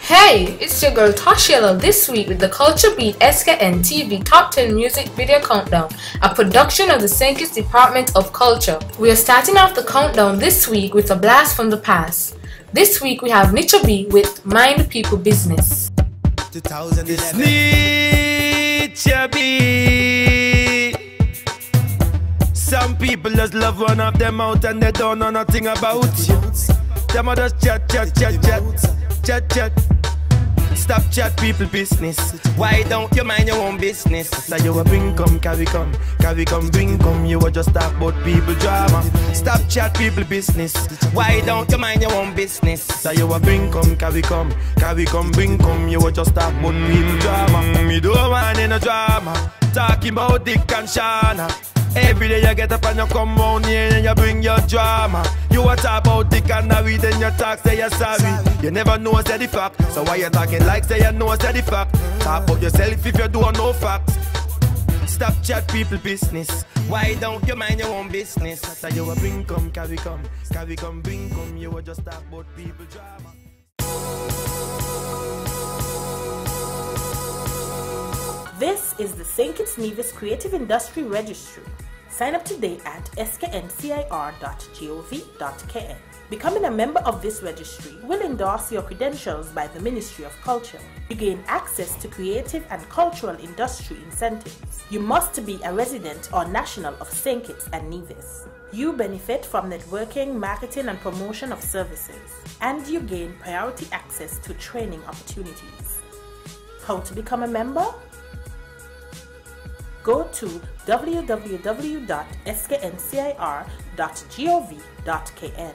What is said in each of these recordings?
Hey, it's your girl Tashiela this week with the Culture Beat SKN TV Top 10 Music Video Countdown, a production of the St. Kitts Department of Culture. We are starting off the countdown this week with a blast from the past. This week we have Nicha B with Mind People Business. 2011. Nicha B. Some people just love one of them out and they don't know nothing about you. Them are just chat. Stop chat people business. Why don't you mind your own business? So you a bring come, carry come, bring come. You a just talk about people drama. Stop chat people business. Why don't you mind your own business? So you a bring come, carry come, bring come. You a just talk about people drama. Me don't want any drama. Talking about Dick and Shana. Every day you get up and you come round here and you bring your drama. You a talk about Dick and Harry, then you talk say you're sorry. You never know say the fact, so why you talking like say you know say the fact? Talk about yourself if you don't know facts. Stop chat people business. Why don't you mind your own business? So you a bring come, carry come, bring come. You a just talk about people drama. This is the St. Kitts Nevis Creative Industry Registry. Sign up today at skncir.gov.kn. Becoming a member of this registry will endorse your credentials by the Ministry of Culture. You gain access to creative and cultural industry incentives. You must be a resident or national of St. Kitts and Nevis. You benefit from networking, marketing and promotion of services. And you gain priority access to training opportunities. How to become a member? Go to www.skncir.gov.kn.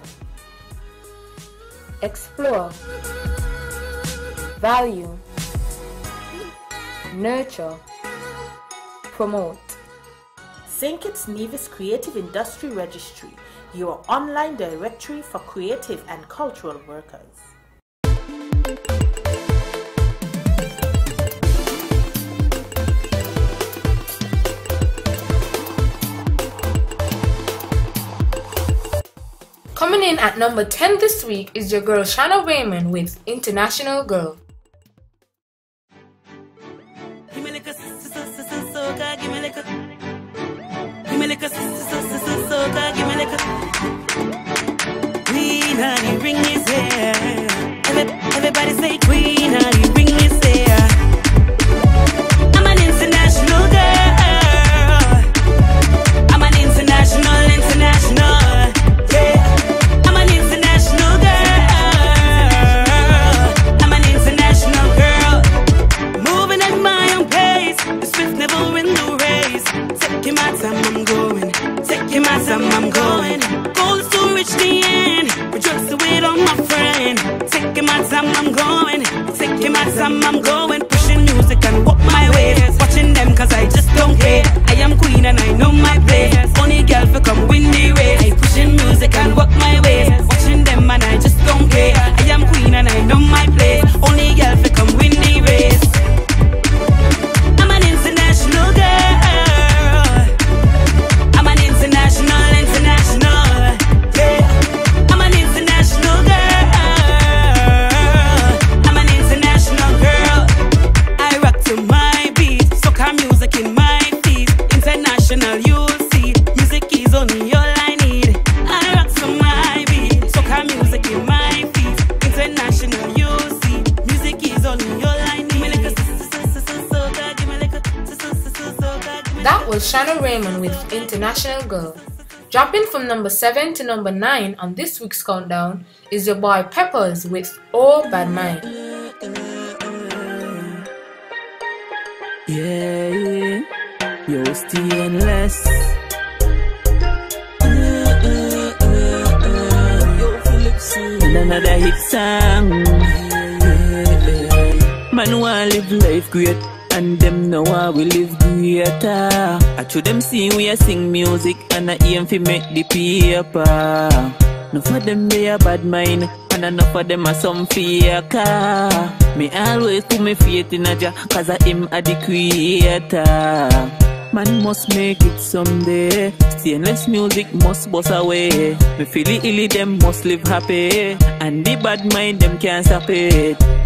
Explore, value, nurture, promote. St. Kitts Nevis Creative Industry Registry, your online directory for creative and cultural workers. Coming in at number 10 this week is your girl Shana Raymond with International Girl. Give me like a soca, give me like a soca, give me like a Queen Honey ring is here. Everybody say Queen Honey ring is here. I'm an international girl. I'm an international. I'm going. Goals to reach the end. Rejoice the weight on my friend. Taking my time, I'm going. Taking my time, I'm going. Pushing music and walk my way. Watching them cause I just don't care. I am queen and I know my place. Only girl for come win the race. I pushing music and walk my way. Watching them and I just don't care. I am queen and I know my place. Only girl for come win the race. I'm an international girl. That was Shana Raymond with International Girl. Dropping from number 7 to number 9 on this week's countdown is your boy Peppers with Oh Bad Mind. Yeah, you're stainless. And another hit song. Man want live life great. And them know how we live greater. I show them see we a sing music and I aim fi make the paper. Enough of them they a bad mind and enough of them are some faker. Me always put me faith in a Jah cause I him a the creator. Man must make it someday. Stainless music must bust away. Me feel it illy, them must live happy. And the bad mind, them can't stop it.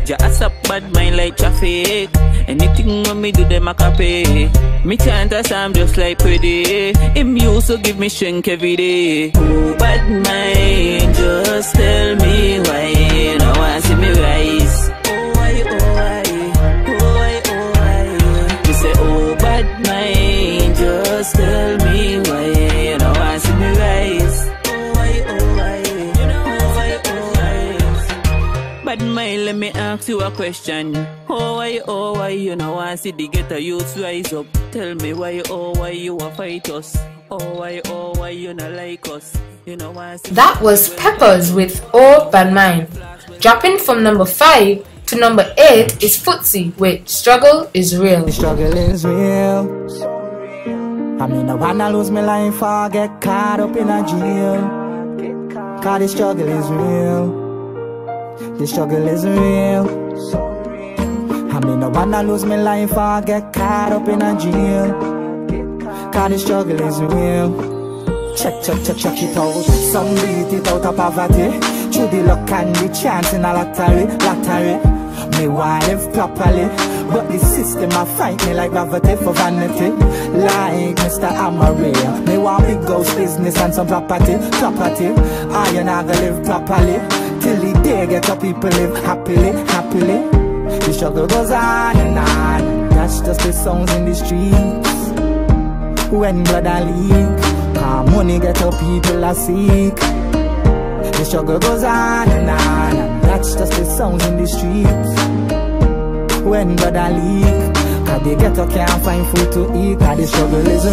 Just up bad mind like traffic. Anything when me do them I copy. Me chant as I'm just like pretty. Him used to give me strength every day. Oh bad mind, just tell me why you don't want to see me rise. Oh why, oh why, oh why, oh why. Me say oh bad mind, just tell me why you don't want to see me rise. Oh why, oh why, oh why, oh why. Bad mind, let me ask you a question. Oh why you know want see the ghetto youths rise up? Tell me why you want fight us? Oh why you not like us? You know want see. That was Peppers with Oh Bad Mind. Dropping from number 5 to number 8 is Footsie with Struggle is Real. The struggle is real. I mean, I wanna lose my life or get caught up in a jail. Cause the struggle is real. The struggle is real. I mean, I wanna lose my life or get caught up in a jail. Cause the struggle is real. Check it out. Some beat it out of poverty. Through the luck and the chance in a lottery. Me want live properly, but the system a fight me like gravity for vanity. Like Mr. Amaria, me want big house business and some property. I ain't gonna live properly till the day get up people live happily. The struggle goes on and on. That's just the songs in the streets. When blood a leak, money get up people are sick. The struggle goes on and on, and that's just the sounds in the streets. When blood a leak, cause they get up can't find food to eat. Cause the struggle is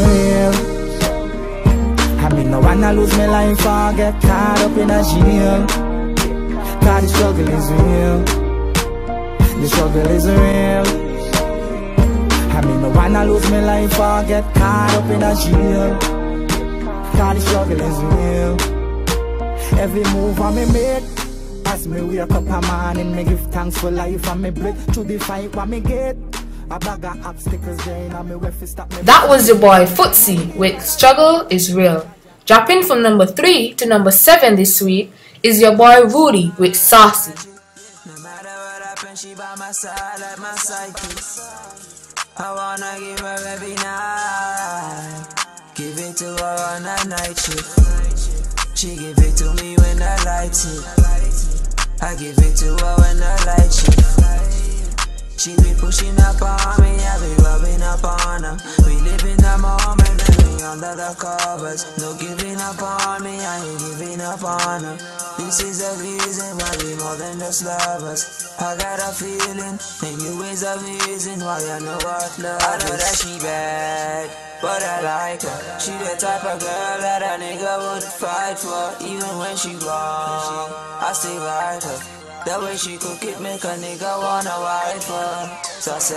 real. I mean, no wanna lose my life or get caught up in a jail. Cause the struggle is real. The struggle is real. I mean, no wanna lose my life or get caught up in a jail. Cause the struggle is real. Every move I me make, as me wake up a morning, me give thanks for life and me break through the fight what me get. A bag of obstacles there and me way to stop me. That was your boy Footsie with Struggle is Real. Dropping from number 3 to number 7 this week is your boy Rudy with Saucy. No matter what happens, she by my side like my psyche. I wanna give her every night. Give it to her on a night shift. She give it to me when the lights hit. I give it to her when the lights shift. She be pushing up on me, I be rubbing up on her. We live in the moment and we under the covers. No giving up on me, I ain't giving up on her. This is the reason why we more than just lovers. I got a feeling, and you is the reason why I know what love is. I know that she bad, but I like her. She the type of girl that a nigga would fight for. Even when she wrong, I still like her. The way she cook it make a nigga wanna fight for. Saucy,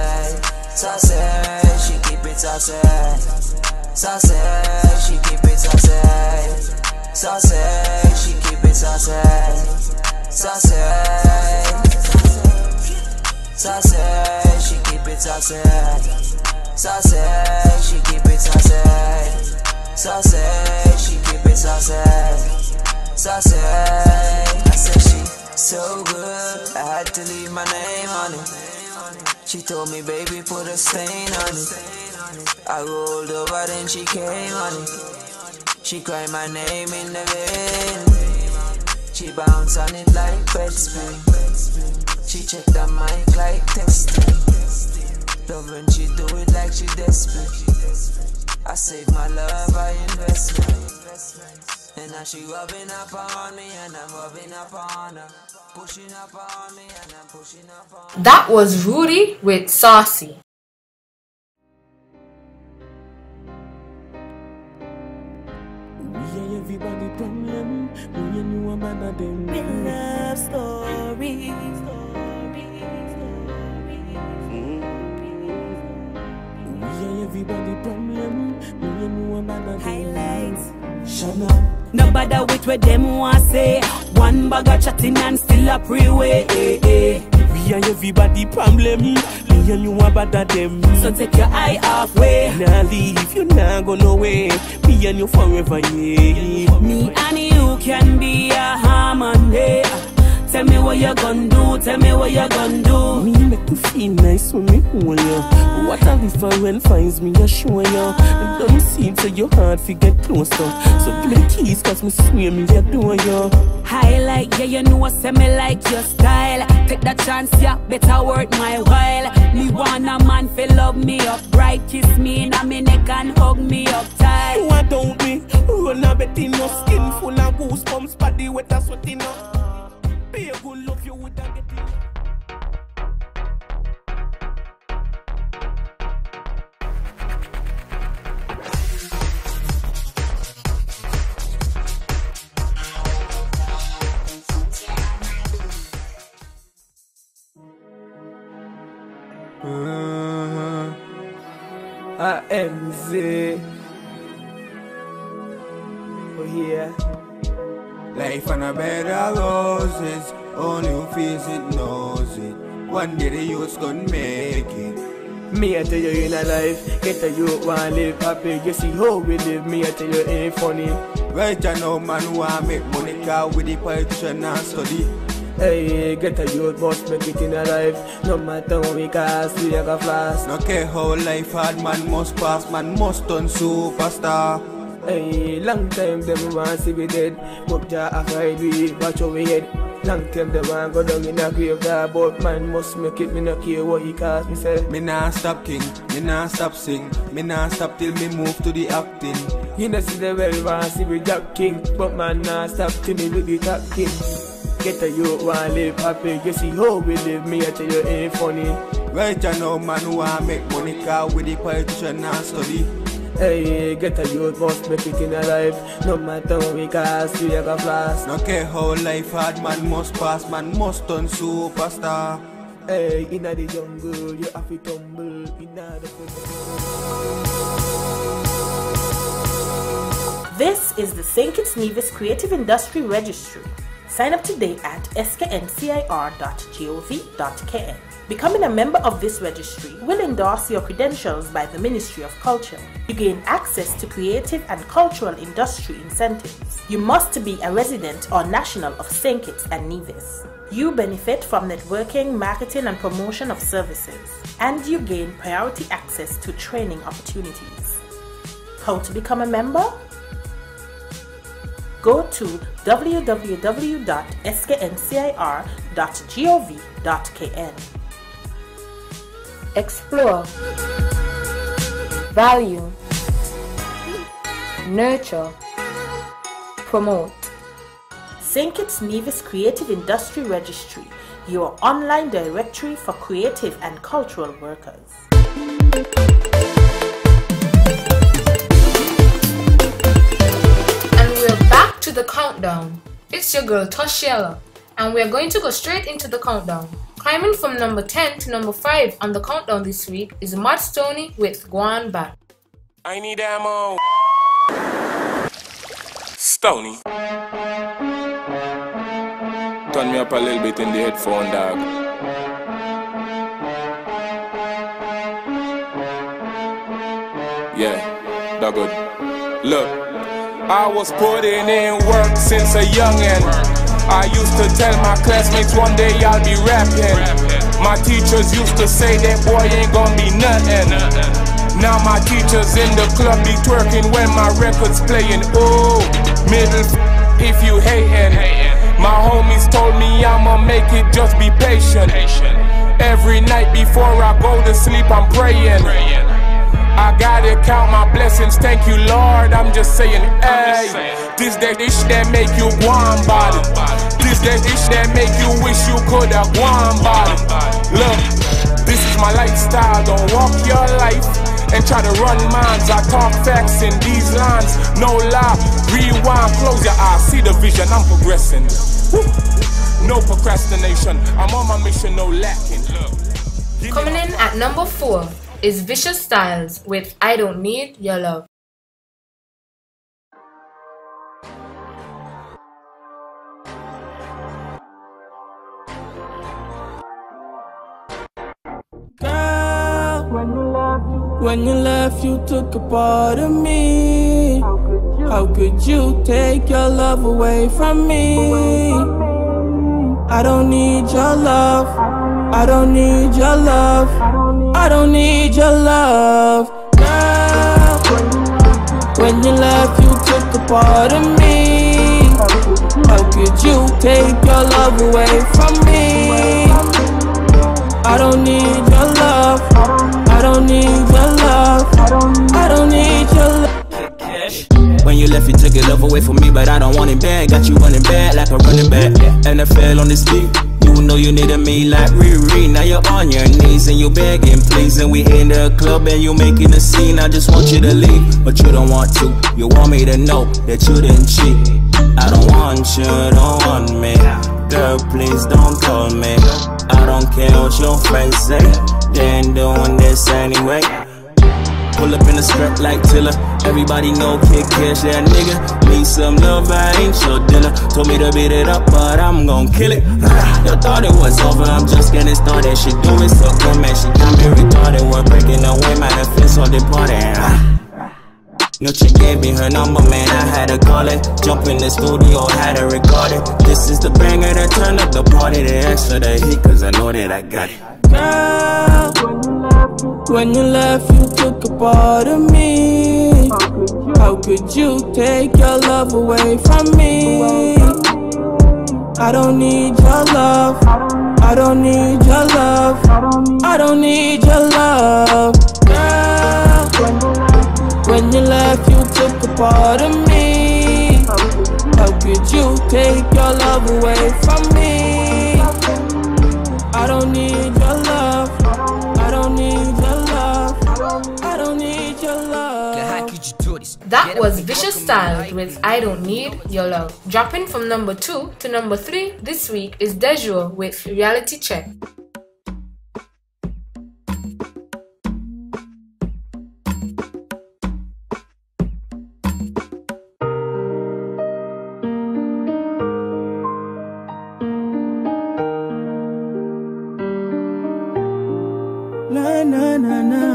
she keep it saucy. Saucy, she keep it saucy. Saucy, she keep it saucy. Saucy, she keep it saucy. Saucy, she keep it saucy. Saucy, she keep it saucy. Saucy, I said she so good, I had to leave my name on it. She told me, baby, put a stain on it. I rolled over, then she came on it. She cried my name in the vein. She bounced on it like bed spring. She checked the mic like testing. Love when she do it like she desperate. I save my love, I invest it. And now she rubbing up on me and I'm rubbing up on her. Pushing up on me and I'm pushing up on her. That was Rudy with Saucy. Everybody problem, me and you are man of them. Real love story. Everybody problem, me and you are man of them. Highlights. Shut up. No bother with what them want say. One bag of chatting and still a pre-way. We are everybody problem, me and you are bad at them. So take your eye off way. Nah leave, you nah go nowhere. Me and you forever, yeah. Me and you can be a harmony. Tell me what what you gon' do, tell me what you gon' do. Me make you feel nice when me hold you. What a different finds me a show you. It don't seem so your heart fi get closer. So give me the keys cause me swear me adore you. Highlight, yeah, you know, say me like your style. Take that chance, yeah, better work my while. Me want a man fi love me up right, kiss me in a me neck and hug me up tight. You want don't me, run a bit in your skin full of goosebumps, body wet and sweating up. Be a good love you would get it. AMZ. Oh yeah. Life on a bed of roses, only who feels it knows it. One day the youth's gonna make it. Me I tell you in a life, get a youth wanna live happy. You see how we live, me I tell you ain't funny. Right now man wanna make money, cause with the politician and study. Hey, get a youth must make it in a life. No matter what we cast, we have a flash. No care how life hard, man must pass, man must turn superstar. Hey, long time them want see we dead, but ja afraid we watch our head. Long time them want go down in a grave there, but man must make it. Me no care what he cast me say. Me nah stop king, me nah stop sing, me nah stop till me move to the acting. You know see the well want see we Jack King, but man nah stop till me with the top king. Get a youth wanna live happy, you see how we live, me I tell you ain't funny. Right now man wanna make money, cause with the politician and study. Hey, get a youth must make it in a life. No matter what we cast, we have a flash. No care how life hard, man must pass, man must turn superstar. Hey, inna the jungle, you have to tumble. Inna the This is the St. Kitts Nevis Creative Industry Registry. Sign up today at skncir.gov.kn. Becoming a member of this registry will endorse your credentials by the Ministry of Culture. You gain access to creative and cultural industry incentives. You must be a resident or national of St. Kitts and Nevis. You benefit from networking, marketing and promotion of services. And you gain priority access to training opportunities. How to become a member? Go to www.skncir.gov.kn. Explore, value, nurture, promote. St. Kitts Nevis Creative Industry Registry, your online directory for creative and cultural workers. To the countdown. It's your girl Toshiela, and we're going to go straight into the countdown. Climbing from number 10 to number 5 on the countdown this week is Matt Stoney with Guan Bat. I need ammo. Stoney. Turn me up a little bit in the headphone, dog. Yeah, that good. Look. I was putting in work since a youngin'. I used to tell my classmates one day I'll be rapping. My teachers used to say that boy ain't gonna be nothing. Now my teachers in the club be twerking when my record's playing. Ooh, middle if you hatin'. My homies told me I'ma make it, just be patient. Every night before I go to sleep I'm praying. I gotta count my blessings, thank you Lord, I'm just saying, hey. This that dish that make you guan body. This that dish that make you wish you coulda guan body. Look, this is my lifestyle, don't walk your life and try to run minds. I talk facts in these lines, no lie. Rewind, close your eyes, see the vision, I'm progressing. Woo. No procrastination, I'm on my mission, no lacking. Coming in at number 4 is Vicious Styles with I Don't Need Your Love. Girl, when you left, you took a part of me. How could you take your love away from me? I don't need your love. I don't need your love. I don't need your love. Girl, when you left, you took a part of me. How could you take your love away from me? I don't need your love. I don't need your love. I don't need your love. When you left, you took your love away from me, but I don't want it back. Got you running back like a running back. And I fell on this beat. You know you needed me like Riri. Now you're on your knees and you're begging, please. And we in the club and you making a scene. I just want you to leave, but you don't want to. You want me to know that you didn't cheat. I don't want you, don't want me. Girl, please don't call me. I don't care what your friends say. They ain't doing this anyway. Pull up in the skirt like Tiller. Everybody know Kid Cash, that nigga. Need some love, I ain't your dealer. Told me to beat it up, but I'm gon' kill it. You thought it was over, I'm just getting started. She do it so good, man, she got me retarded. We're breaking away, man, the fence on the party. No, she gave me her number, man, I had to call it. Jump in the studio, had to record it. This is the banger that turn up the party. The extra the heat, cause I know that I got it. Girl, when you left, you took a part of me. How could you take your love away from me? I don't need your love. I don't need your love. I don't need your love. Girl, when you left, you took a part of me. How could you take your love away from me? I don't need your love. I don't need your love. I don't need your love. That was Vicious Style with I Don't Need Your Love. Dropping from number 2 to number 3 this week is Dejua with Reality Check. Na na na na.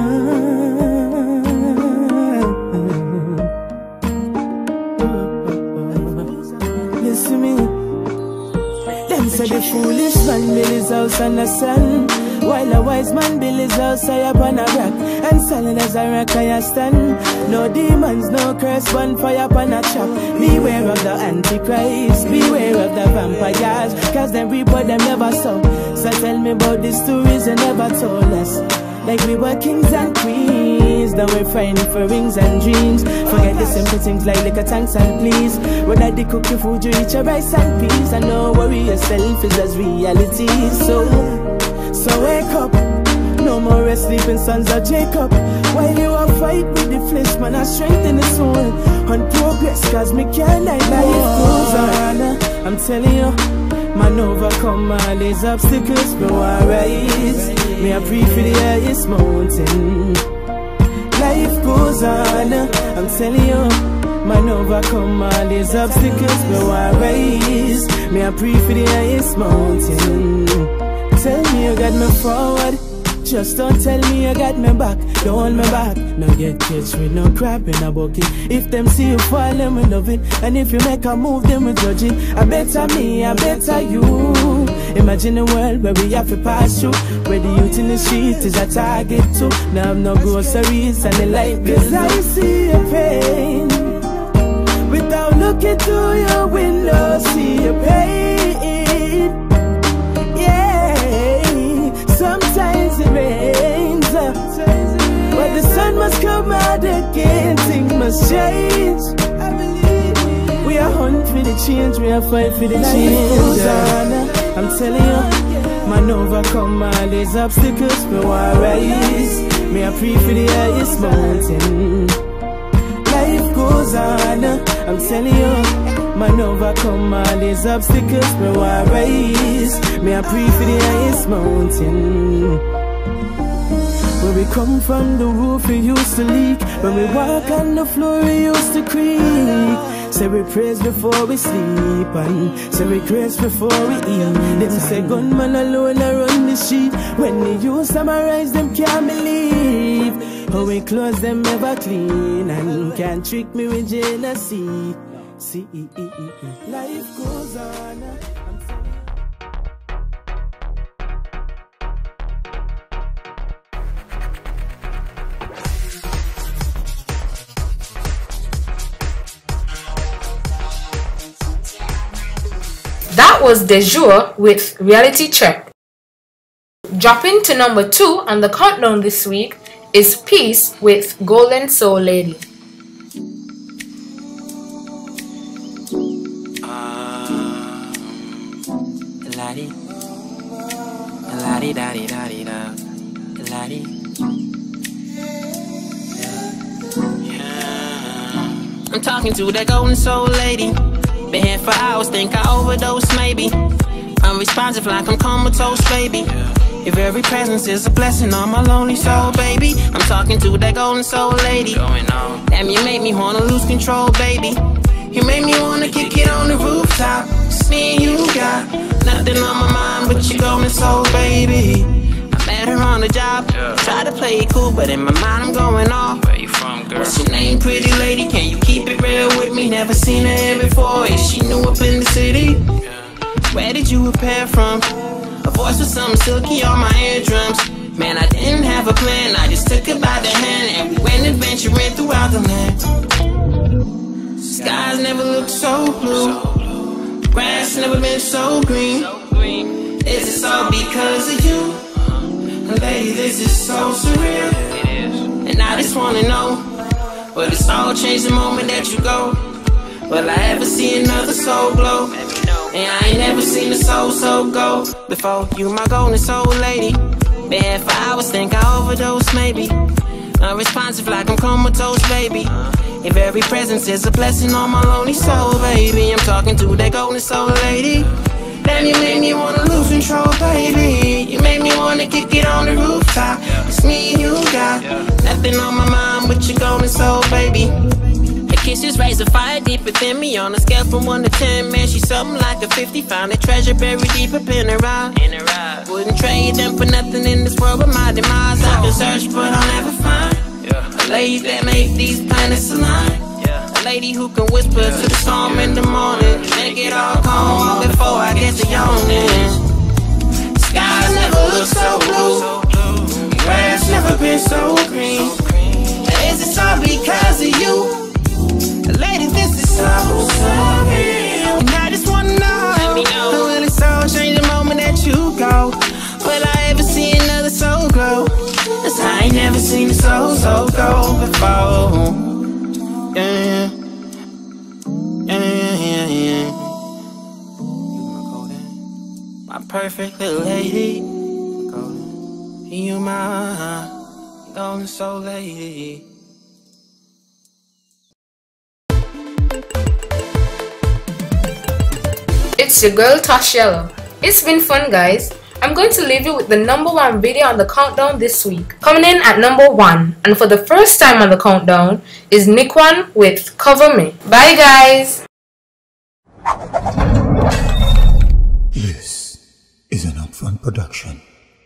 Listen me. Them say the foolish man build his house on the sun, while a wise man build his house high up on a rock. And solid as a rock I stand. No demons, no curse, one fire upon a chop. Beware of the Antichrist, beware of the vampires, cause them reap what them never sow. So tell me about the stories they never told us. Like we were kings and queens, now we're fighting for rings and dreams. Forget the simple things like liquor, tanks and please. Whether they cook your food, you eat your rice and peas. And no worry yourself is as reality. So wake up, no more rest sleeping sons of Jacob. While you are fight with the flesh, man, I strengthen the soul. On progress, cause me can't die. Life goes on, I'm telling you. Man overcome all these obstacles, but I rise. Me I pray for the highest mountain. Life goes on, I'm telling you. Man overcome all these obstacles, but I rise. Me I pray for the highest mountain. Tell me you got me forward, just don't tell me you got me back. Don't hold me back, no get catch with no crap in a bucket. If them see you fall, them will love it. And if you make a move, them will judge it. I better me, I better you. Imagine a world where we have to pass through, where the youth in the street is a target too. Now I've no groceries and the light bill. Cause I see your pain without looking through your window. See your pain, yeah. Sometimes it rains, but the sun must come out again. Things must change. I believe we are hunt for the change, we are fight for the change. I'm telling you, man overcome all these obstacles, but I rise. Me I pray for the highest mountain. Life goes on, I'm telling you. Man overcome all these obstacles, but I rise. Me I pray for the highest mountain. Where we come from, the roof we used to leak. When we walk on the floor, we used to creak. Say we praise before we sleep, and say we grace before we eat. Them say gunman alone I run the street. When they use summarize, them can't believe how we clothes them ever clean. And can't trick me with Genesee. See, life goes on. was De Jour with Reality Check. Dropping to number 2 on the countdown this week is Peace with Golden Soul Lady. I'm talking to that golden soul lady. Been here for hours, think I overdose maybe. Unresponsive like I'm comatose, baby. Your very presence is a blessing on my lonely soul, baby. I'm talking to that golden soul lady. Damn, you make me wanna lose control, baby. You make me wanna kick it on the rooftop. Just me and you got nothing on my mind but your golden soul, baby. I met her on the job, try to play it cool, but in my mind I'm going off. Where you from, girl? What's your name, pretty lady? Can you keep it real with me? Never seen her here before. Is she new up in the city? Where did you repair from? A voice with something silky on my eardrums. Man, I didn't have a plan, I just took her by the hand and we went adventuring throughout the land. Skies never looked so blue, grass never been so green. Is this all because of you? Lady, this is so surreal. And I just wanna know, will this all change the moment that you go? Will I ever see another soul glow? And I ain't never seen a soul so go before. You my golden soul lady. Been here for hours, think I overdose maybe. Unresponsive like I'm comatose, baby. Your very presence is a blessing on my lonely soul, baby. I'm talking to that golden soul lady. Damn, you make me wanna lose control, baby. You make me wanna kick it on the rooftop. It's me and you got nothing on my mind but your golden soul, baby. Kisses raise a fire deep within me. On a scale from 1 to 10, man, she's something like a 50. Found a treasure buried deep up in her eye. Wouldn't trade them for nothing in this world but my demise. I can search but I'll never find a lady that make these planets align. A lady who can whisper to the storm in the morning, make it all calm before I get to yawning. Skies never look so blue, grass never been so green. Is this all because of you? Lady, this is so real. And I just wanna know, will this all change the moment that you go? Will I ever see another soul glow? 'Cause I ain't never seen a soul so go before. Yeah, yeah, yeah, yeah. My perfect little lady. You my golden soul lady. It's your girl Tashiella. It's been fun, guys. I'm going to leave you with the #1 video on the countdown this week. Coming in at #1, and for the first time on the countdown, is Nikwan with Cover Me. Bye, guys. This is an upfront production.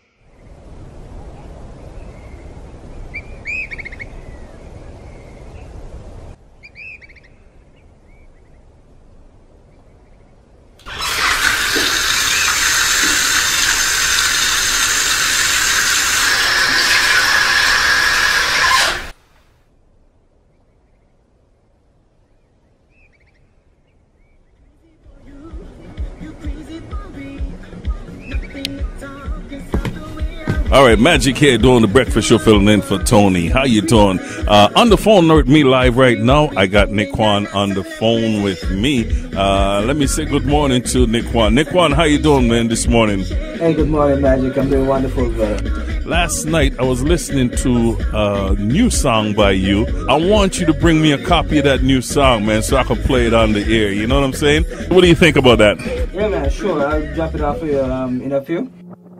All right, Magic here doing the breakfast show, filling in for Tony. How you doing? On the phone with me live right now, I got Nikwan on the phone with me. Let me say good morning to Nikwan. Nikwan, how you doing, man, this morning? Hey, good morning, Magic. I'm doing wonderful, brother. Last night, I was listening to a new song by you. I want you to bring me a copy of that new song, man, so I can play it on the air. You know what I'm saying? What do you think about that? Yeah, man, sure. I'll drop it off for you in a few.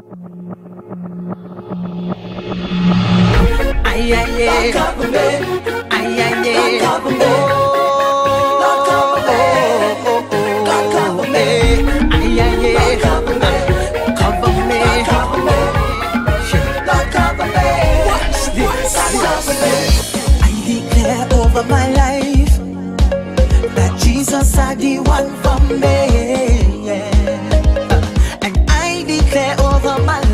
Ay, ay, ay. Cover me. Ay, ay, ay. Cover me. Lord, cover me. God, cover me. Ay, ay, ay. Cover me. Cover me. Cover me. Lord, cover me. Watch this. Cover me. I declare over my life that Jesus are the one for me. And I declare over my life